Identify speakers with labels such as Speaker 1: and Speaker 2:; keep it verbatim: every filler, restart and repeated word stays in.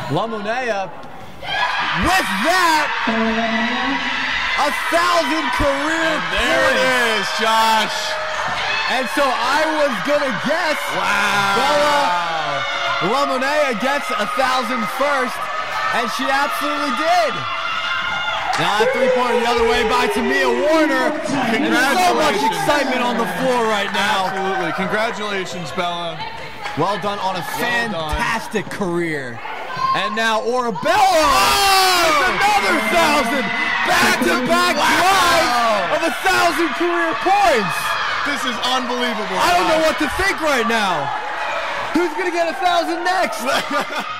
Speaker 1: Lamonea, with that, a thousand career
Speaker 2: and there
Speaker 1: points.
Speaker 2: it is, Josh.
Speaker 1: And so I was gonna guess
Speaker 2: wow.
Speaker 1: Bella Lamonea gets a thousand first, and she absolutely did. Now that three-pointer the other way by Tamia Warner.
Speaker 2: Congratulations.
Speaker 1: So much excitement on the floor right now.
Speaker 2: Absolutely. Congratulations, Bella.
Speaker 1: Well done on a
Speaker 2: well
Speaker 1: fantastic
Speaker 2: done.
Speaker 1: career. And now Orabella oh! with another thousand. Back-to-back
Speaker 2: wow.
Speaker 1: drive of a thousand career points.
Speaker 2: This is unbelievable.
Speaker 1: I don't know what to think right now. Who's going to get a thousand next?